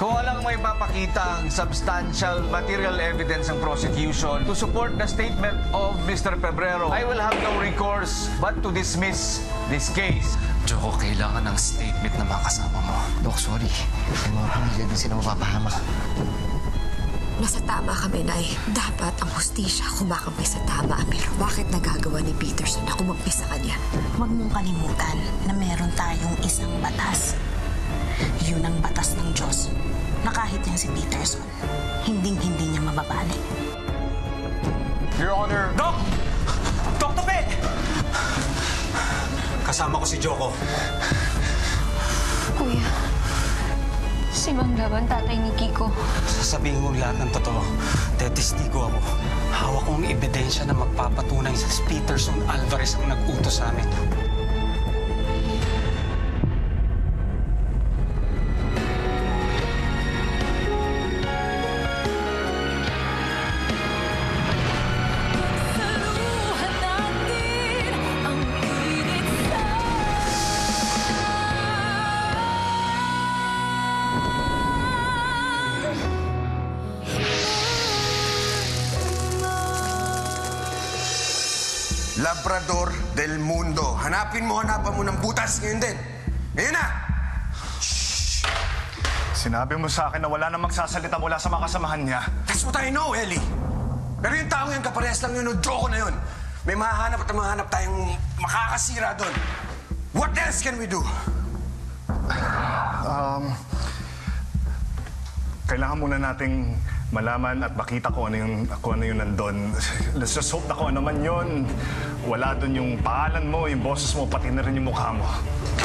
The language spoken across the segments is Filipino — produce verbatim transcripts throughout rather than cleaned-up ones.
Kung walang may papakita ang substantial material evidence ng prosecution to support the statement of Mister Pebrero, I will have no recourse but to dismiss this case. Joko, kailangan ng statement ng mga kasama mo. Dok, sorry. May mga pamilya din sila mapapahamak. Nasa tama kami, Nay. Dapat ang hustisya kumakamay sa tama. Pero bakit nagagawa ni Peterson na kumampi sa kanya? Huwag mong kalimutan na meron tayong isang batas. Yun ang batas ng Diyos na kahit yan si Peterson, hinding-hindi niya mababalik. Your Honor! Dok! Dok Tope! Kasama ko si Joko. Kuya, si Mang Laban, tatay ni Kiko. Sasabihin mo lahat ng totoo. Tetestigo ako. Hawak kong ebidensya na magpapatunay sa Peterson Alvarez ang nag-utos sa amin. Labrador del Mundo. Hanapin mo, hanapan mo ng butas ngayon din. Ngayon na! Shh! Sinabi mo sa akin na wala na magsasalita mula sa mga kasamahan niya. That's what I know, Ellie. Pero yung taong yan, kaparehas lang yun, o Joko na yun. May mahanap at mahanap tayong makakasira doon. What else can we do? Um, kailangan muna nating malaman at makita ko ano yung, kung ano yung nandun. Let's just hope na kung ano man yun, wala dun yung pangalan mo, yung boses mo, pati na rin yung mukha mo.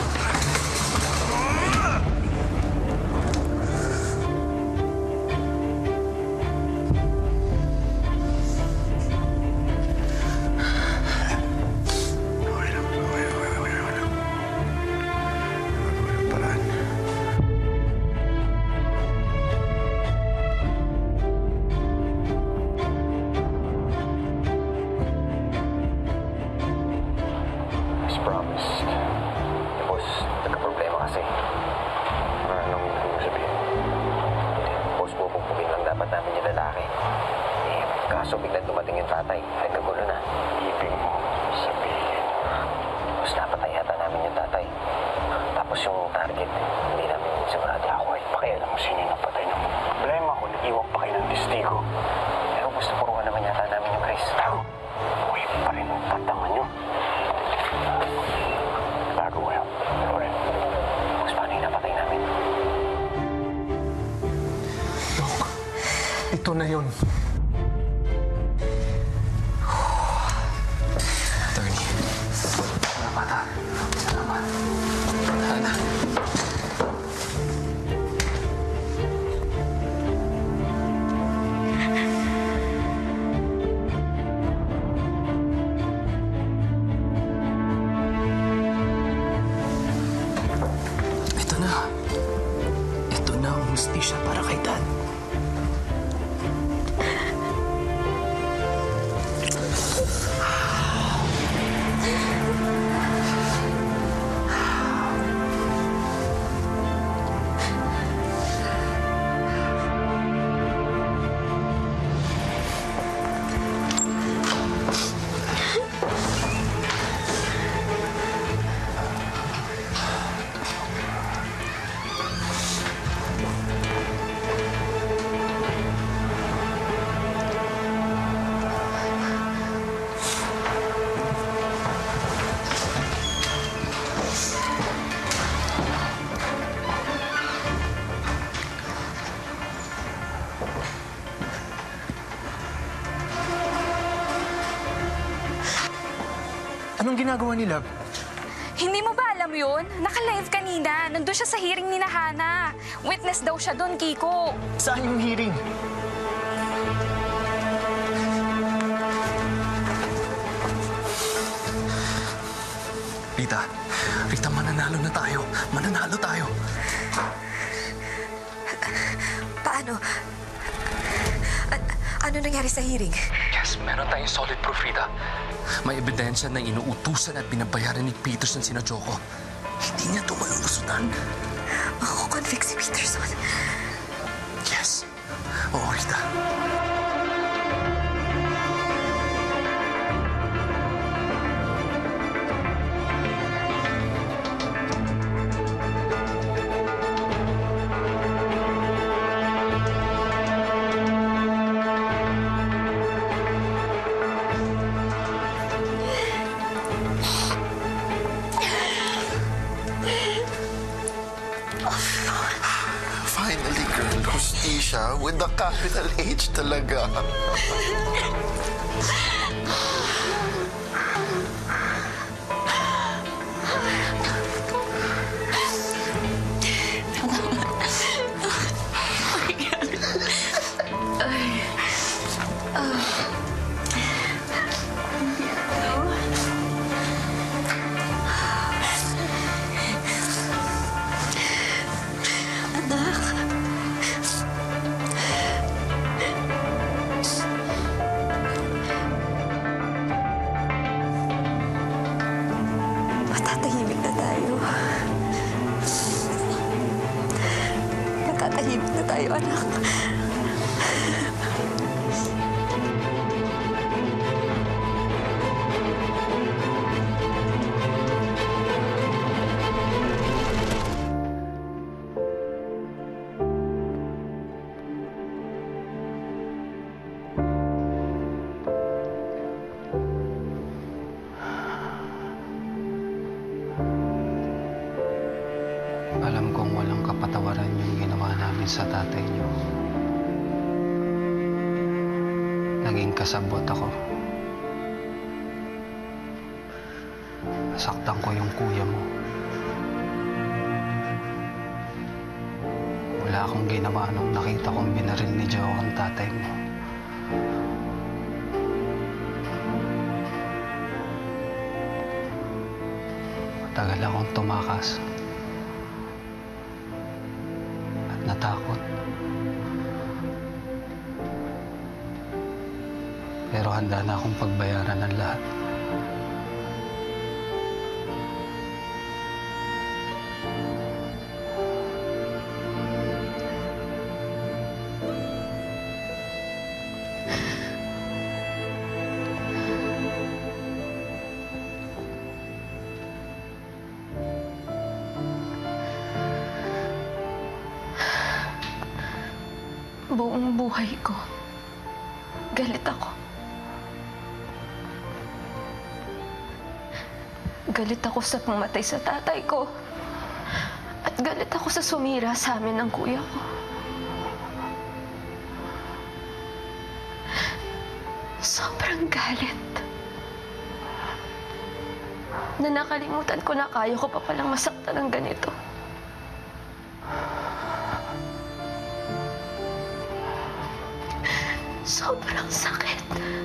So biglang dumating yung tatay. Ay, kagulo na. Ibig mo sabihin. Mas napatay yata namin yung tatay. Tapos yung target, hindi namin sigurado. Ako ay pakialam mo sino yung napatay ng problema ko. Nag-iwag pa kayo ng testigo. Pero gusto puruan naman yata namin yung Chris. Pero, uy pa rin ang katangan nyo. Bago kayo. Pero rin. Mas paano yung napatay namin? Dok, ito na yun. Hustisya para kay Dad. Anong ginagawa ni Love? Hindi mo ba alam yun? Naka-live kanina. Nandun siya sa hearing ni Hana. Witness daw siya doon, Kiko. Saan yung hearing? Rita, Rita, mananalo na tayo. Mananalo tayo. Paano? A- ano nangyari sa hearing? Yes, meron tayong solid proof, Rita. May ebidensya na inuutusan at binabayaran ni Peterson sina Joko. Hindi niya ito malulusutan. Mako-convict si Peterson. Oo, Rita. Finally, girl. Hustisya with the capital H talaga. Matatahimik na tayo. Matatahimik na tayo, anak. Alam kong walang kapatawaran yung ginawa namin sa tatay niyo. Naging kasabot ako. Nasaktan ko yung kuya mo. Wala akong ginawa nung nakita kong binaril ni Joe ang tatay mo. Matagal akong tumakas. Natakot. Pero handa na akong pagbayaran ng lahat. Buong buhay ko, galit ako. Galit ako sa pumatay sa tatay ko. At galit ako sa sumira sa amin ng kuya ko. Sobrang galit. Na nakalimutan ko na kaya ko pa palang masaktan ng ganito. Sobrang sakit.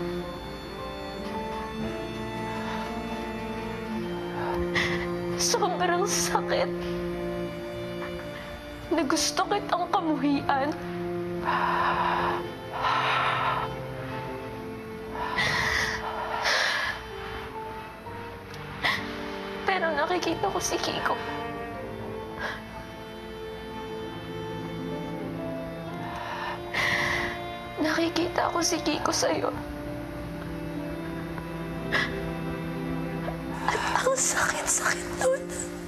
Sobrang sakit. Na gusto kitang kamuhian. Pero nakikita ko si Kiko. Nakikita ko si Kiko sa'yo. At ang sakit-sakit nun.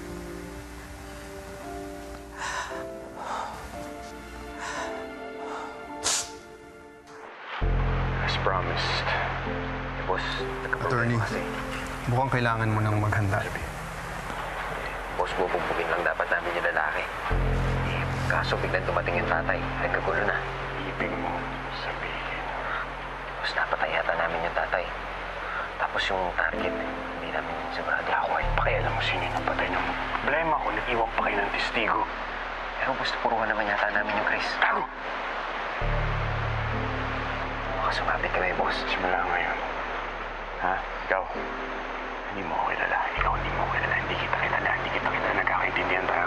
As promised, boss, Attorney, mukhang kailangan mo nang maghanda. Boss, bubugbugin lang dapat namin yung lalaki. Eh, kaso biglang dumating yung tatay. Nagkagulo na. Ibig mo sabihin. Boss, napatay yata namin yung tatay. Tapos yung target, hindi namin sigurado. Ako ay pakialam mo sino yung patay ng problema ko. Nag-iwan pa kayo ng testigo. Pero boss, puruhan naman yata namin yung Chris. Tago! Baka sumabit kami, boss. Simula ngayon. Ha? Ikaw? Hindi mo ako kilala. Ikaw hindi mo ako kilala. Hindi kita kilala. Hindi kita kilala. Nagkakaintindihan tayo.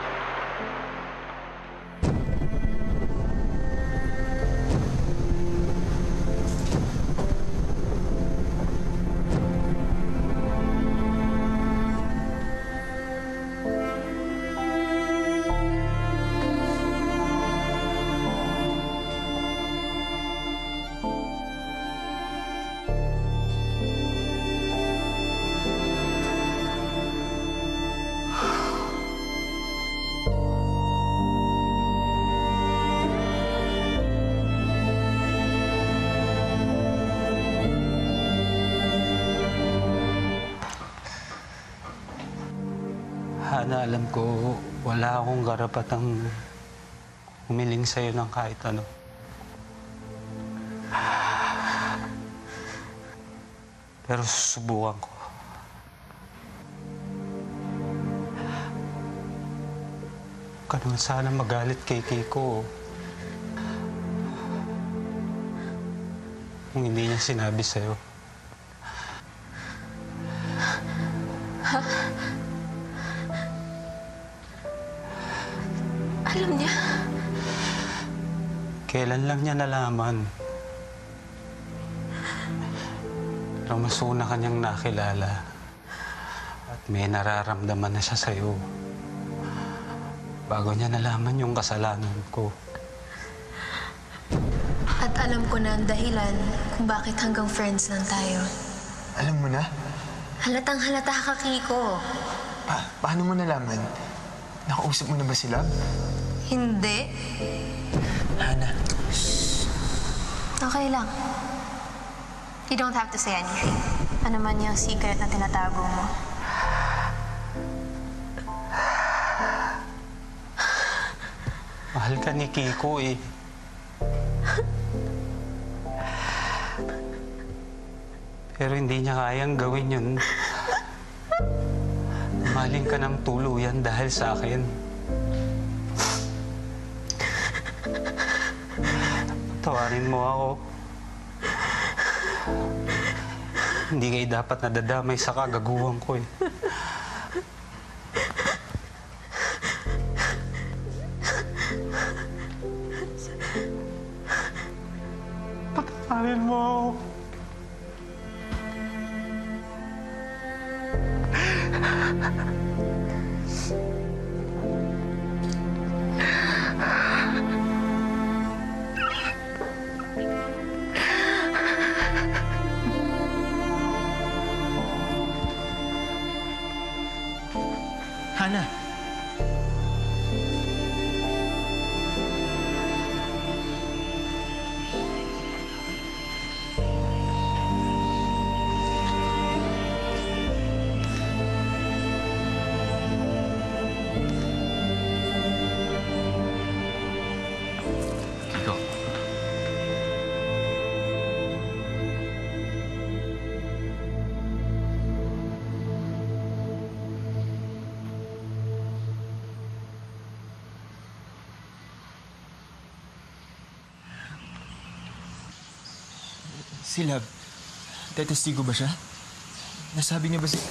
Hana, alam ko wala akong karapatang humiling sa'yo ng kahit ano. Pero susubukan ko. Huwag ka naman sana magalit kay Kiko. Kung hindi niya sinabi sa'yo. Ha? Alam niya? Kailan lang niya nalaman? Pero mas una kanyang nakilala. At may nararamdaman na siya sa'yo. Bago niya nalaman yung kasalanan ko. At alam ko na ang dahilan kung bakit hanggang friends lang tayo. Alam mo na? Halatang halata ka, Kiko. Pa paano mo nalaman? Nakausap mo na ba sila? Hindi. Hana. Okay lang. You don't have to say anything. Ano man yung secret na tinatago mo. Mahal ka ni Kiko eh. Pero hindi niya kayang gawin yun. Mahalin ka ng tuluyan dahil sa akin. Tawarin mo ako. Hindi kayo dapat nadadamay sa kagaguhan ko eh. Patawarin mo ako. Hana. Kiko. Si Lab, tetestigo ba siya? Nasabi niya ba si...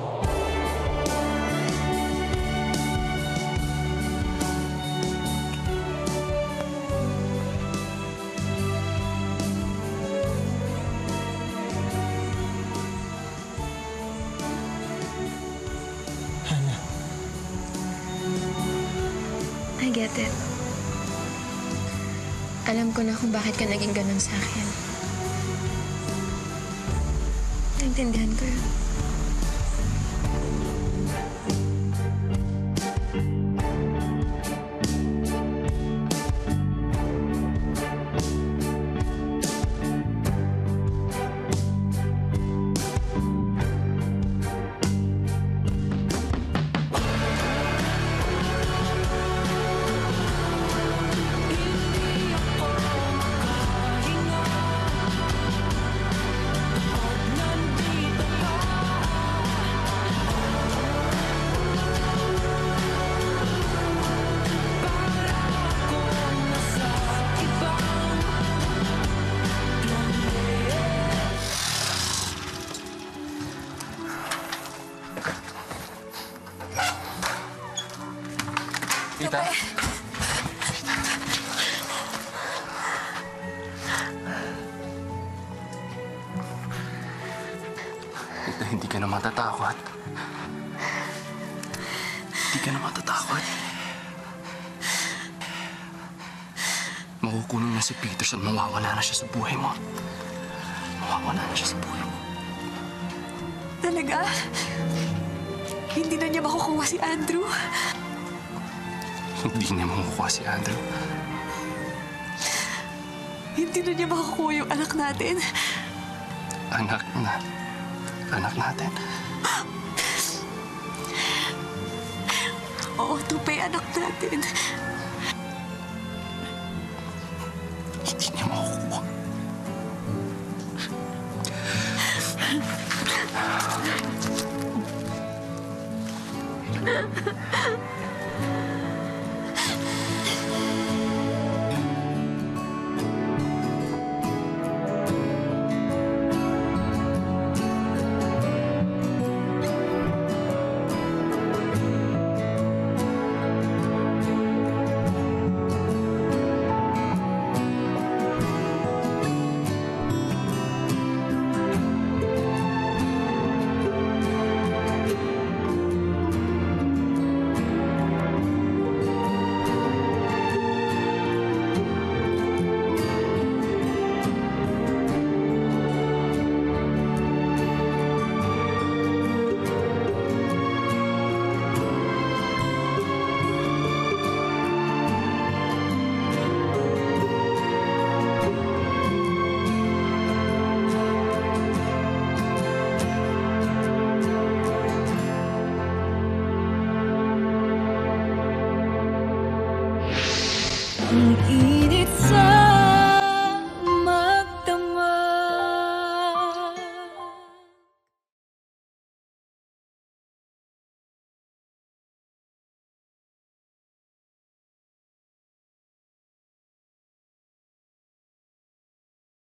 Hana. I get it. Alam ko na kung bakit ka naging ganun sa akin. Naintindihan ko yun. Tita. Tita, hindi ka na matatakot. Hindi ka na matatakot. Makukulong na si Peterson, mawawala na siya sa buhay mo. Mawawala na siya sa buhay mo. Talaga? Hindi na niya makukuha si Andrew? Hindi niya makukuha si Andrew. Hindi na niya makukuha yung anak natin? Anak na. Anak natin. Oo, Tupe, anak natin. Hindi niya makukuha. Ang